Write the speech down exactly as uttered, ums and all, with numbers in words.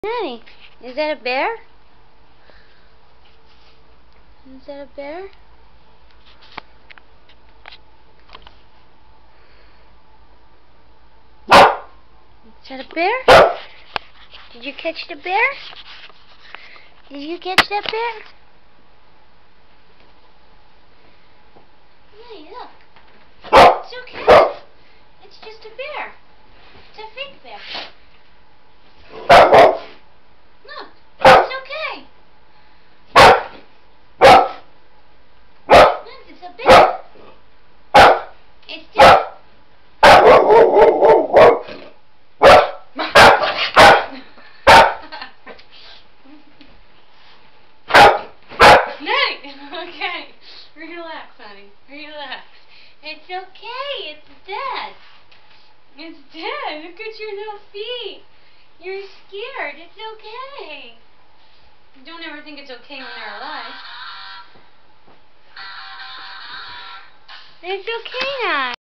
Nottie, is that a bear? Is that a bear? Is that a bear? Did you catch the bear? Did you catch that bear? Nottie, look. It's okay. It's just a bear. It's a fake bear. Look, it's okay. Look, it's a bear. It's just... Nottie! Okay. Relax, honey. Relax. It's okay. It's dead. It's dead. Look at your little feet. You're scared. It's okay. Don't ever think it's okay when they're alive. It's okay now.